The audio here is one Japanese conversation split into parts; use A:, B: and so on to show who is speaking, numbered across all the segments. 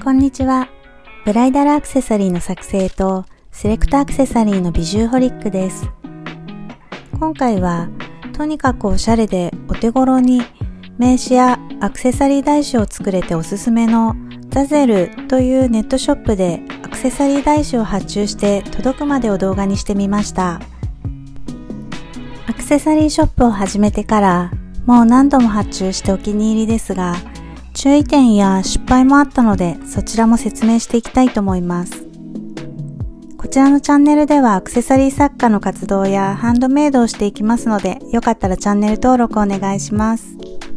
A: こんにちは。ブライダルアクセサリーの作成とセレクトアクセサリーのビジューホリックです。今回はとにかくおしゃれでお手頃に名刺やアクセサリー台紙を作れておすすめのザゼルというネットショップでアクセサリー台紙を発注して届くまでを動画にしてみました。アクセサリーショップを始めてからもう何度も発注してお気に入りですが、注意点や失敗もあったのでそちらも説明していきたいと思います。こちらのチャンネルではアクセサリー作家の活動やハンドメイドをしていきますので、よかったらチャンネル登録お願いします。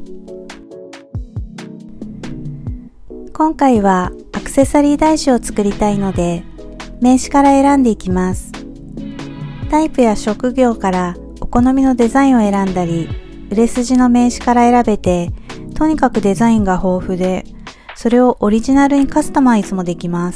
A: 今回はアクセサリー台紙を作りたいので、名刺から選んでいきます。タイプや職業からお好みのデザインを選んだり、売れ筋の名刺から選べて、とにかくデザインが豊富で、それをオリジナルにカスタマイズもできます。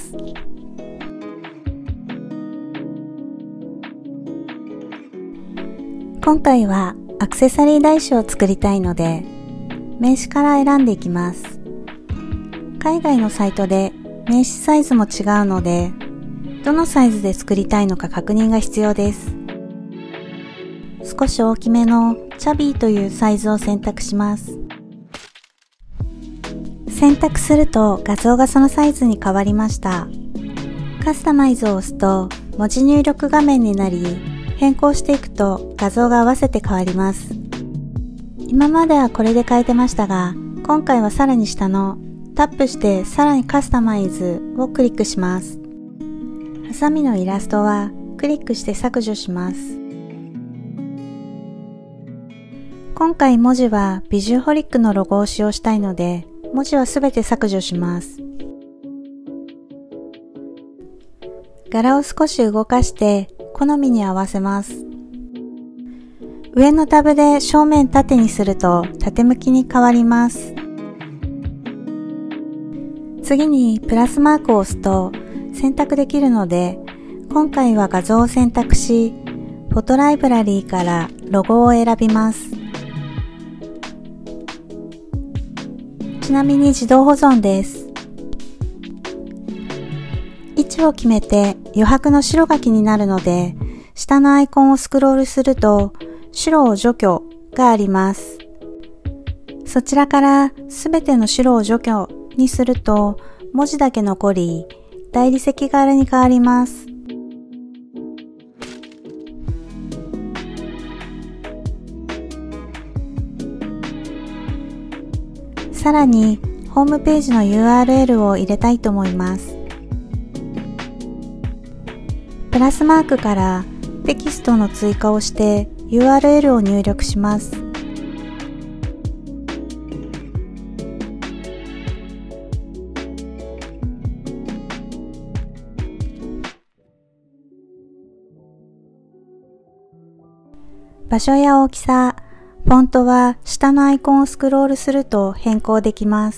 A: 今回はアクセサリー台紙を作りたいので、名刺から選んでいきます。海外のサイトで名刺サイズも違うので、どのサイズで作りたいのか確認が必要です。少し大きめのチャビーというサイズを選択します。選択すると画像がそのサイズに変わりました。カスタマイズを押すと文字入力画面になり、変更していくと画像が合わせて変わります。今まではこれで変えてましたが、今回はさらに下のタップしてさらにカスタマイズをクリックします。ハサミのイラストはクリックして削除します。今回文字はビジューホリックのロゴを使用したいので、文字はすべて削除します。柄を少し動かして好みに合わせます。上のタブで正面縦にすると縦向きに変わります。次にプラスマークを押すと選択できるので、今回は画像を選択し、フォトライブラリーからロゴを選びます。ちなみに自動保存です。位置を決めて余白の白書きになるので、下のアイコンをスクロールすると白を除去があります。そちらからすべての白を除去にすると文字だけ残り、大理石柄に変わります。さらにホームページの URL を入れたいと思います。プラスマークからテキストの追加をして URL を入力します。場所や大きさ、フォントは下のアイコンをスクロールすると変更できます。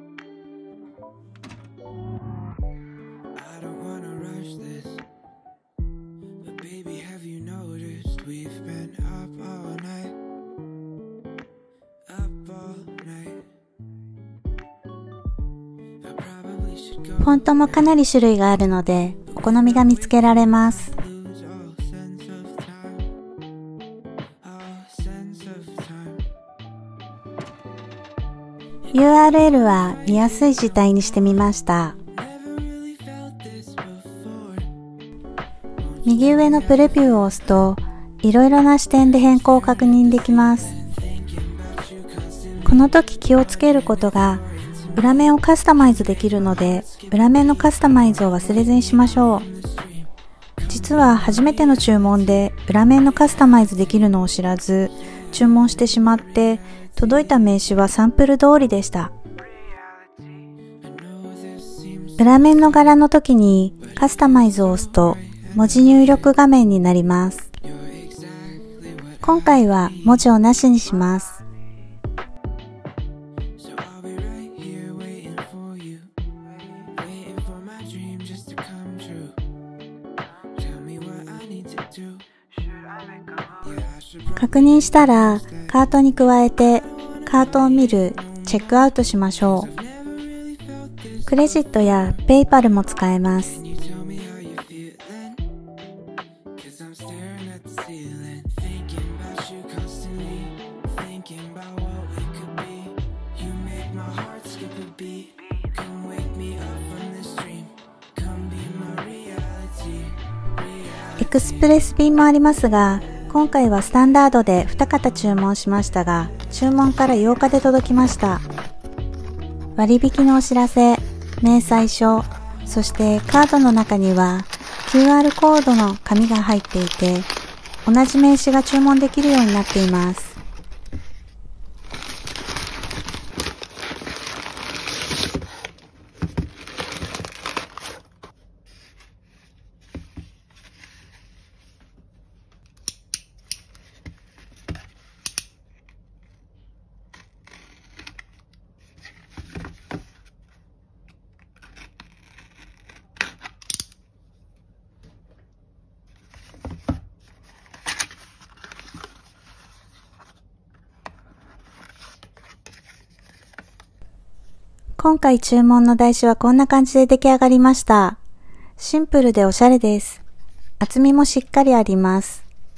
A: フォントもかなり種類があるので、お好みが見つけられます。URL は見やすい字体にしてみました。右上のプレビューを押すと、いろいろな視点で変更を確認できます。この時気をつけることが、裏面をカスタマイズできるので、裏面のカスタマイズを忘れずにしましょう。実は初めての注文で裏面のカスタマイズできるのを知らず、注文してしまって、届いた名刺はサンプル通りでした。裏面の柄の時にカスタマイズを押すと文字入力画面になります。今回は文字をなしにします。確認したらカートに加えてカートを見るチェックアウトしましょう。 クレジットやペイパルも使えます。エクスプレス便もありますが、今回はスタンダードで2型注文しましたが、注文から8日で届きました。割引のお知らせ、明細書、そしてカードの中には QR コードの紙が入っていて、同じ名刺が注文できるようになっています。今回注文の台紙はこんな感じで出来上がりました。シンプルでおしゃれです。厚みもしっかりあります。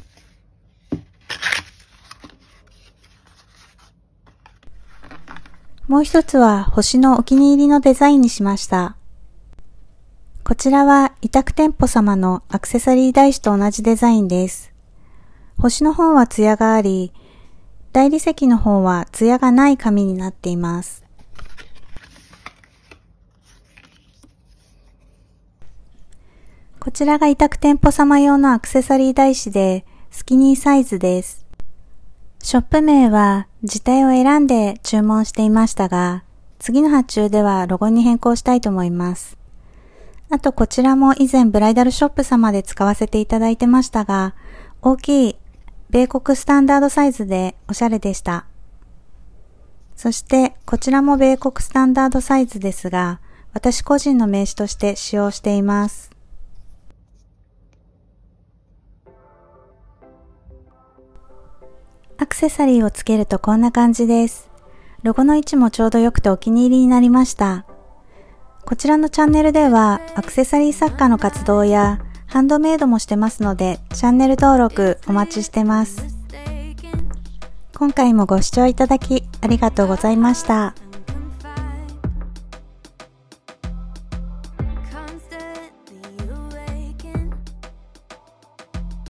A: もう一つは星のお気に入りのデザインにしました。こちらは委託店舗様のアクセサリー台紙と同じデザインです。星の方は艶があり、大理石の方は艶がない紙になっています。こちらが委託店舗様用のアクセサリー台紙でスキニーサイズです。ショップ名は字体を選んで注文していましたが、次の発注ではロゴに変更したいと思います。あとこちらも以前ブライダルショップ様で使わせていただいてましたが、大きい米国スタンダードサイズでおしゃれでした。そしてこちらも米国スタンダードサイズですが、私個人の名刺として使用しています。アクセサリーをつけるとこんな感じです。ロゴの位置もちょうど良くてお気に入りになりました。こちらのチャンネルではアクセサリー作家の活動やハンドメイドもしてますので、チャンネル登録お待ちしてます。今回もご視聴いただきありがとうございました。